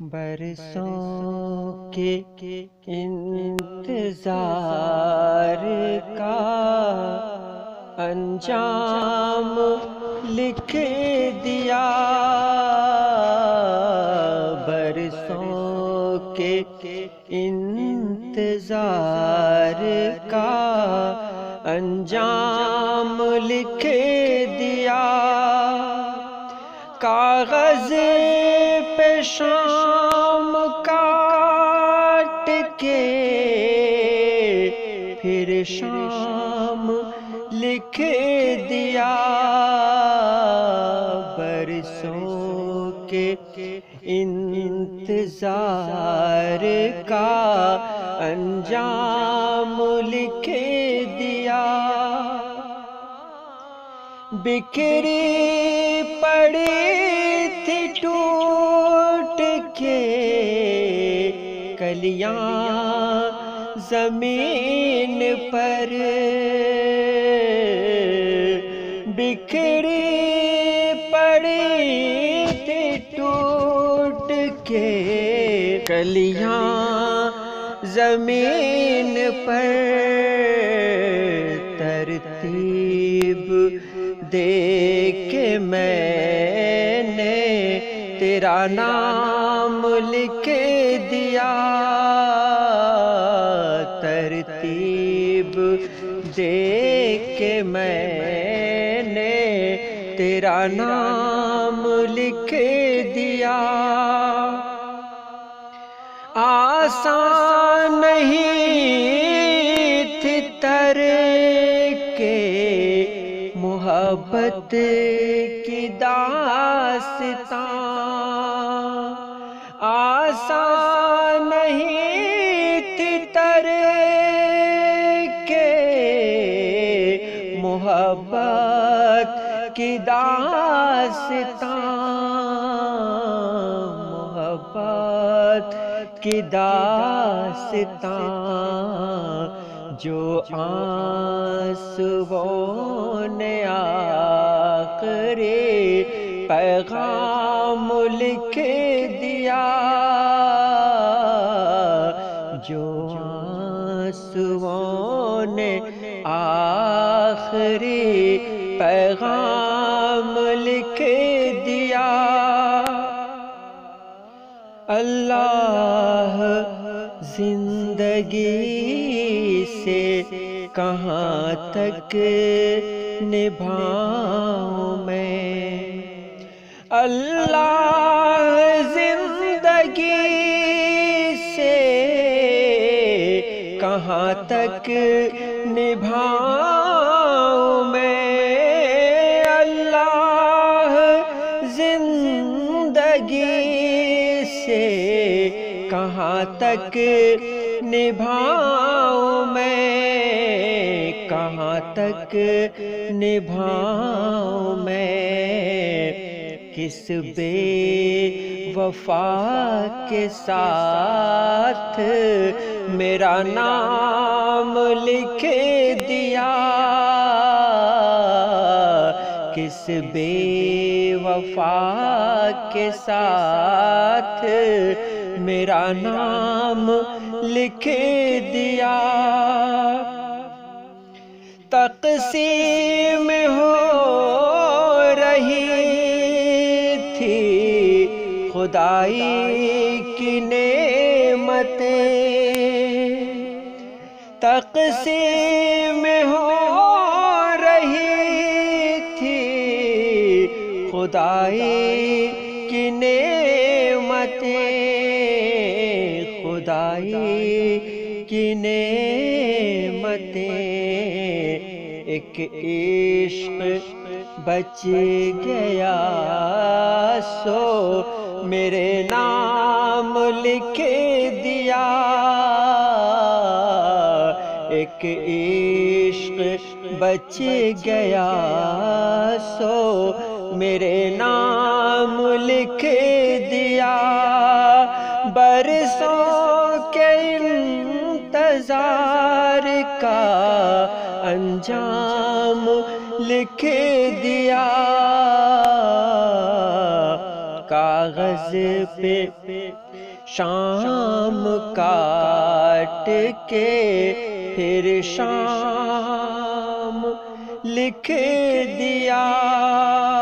برسوں کے انتظار کا انجام لکھ دیا، برسوں کے انتظار کا انجام لکھ دیا، کاغذ پہ شام کاٹ کے پھر شام لکھ دیا، برسوں کے انتظار کا انجام لکھ دیا، بکھری پڑی تھی ٹوٹ کے کلیاں زمین پر، بکھری پڑی تھی ٹوٹ کے کلیاں زمین پر، ترتیب دے کے میں نے تیرا نام لکھ دیا، ترتیب دے کے میں نے تیرا نام لکھ دیا، آسان نہیں تھی ترک محبت کی داستان، آسان نہیں تھی ترک محبت کی داستان، محبت کی داستان جو آنسوؤں نے آخری پیغام لکھ دیا، جو آنسوؤں نے آخری پیغام لکھ دیا، اللہ زندگی سے کہاں تک نبھاؤں میں، اللہ زندگی سے کہاں تک نبھاؤں میں، اللہ زندگی سے کہاں تک نبھاؤں میں، کہاں تک نبھاؤں میں، کس بے وفا کے ساتھ میرا نام لکھ دیا، کس بے وفا کے ساتھ میرا نام لکھ دیا، تقسیم ہو رہی تھی خدائی کی نعمتیں، تقسیم ہو رہی تھی خدائی کی نعمتیں، خدائی کی نعمتیں، ایک عشق بچ گیا سو میرے نام لکھ دیا، ایک عشق بچ گیا سو میرے نام لکھ دیا، برسوں کے انتظار کا انجام لکھ دیا، کاغذ پہ شام کاٹ کے پھر شام لکھ دیا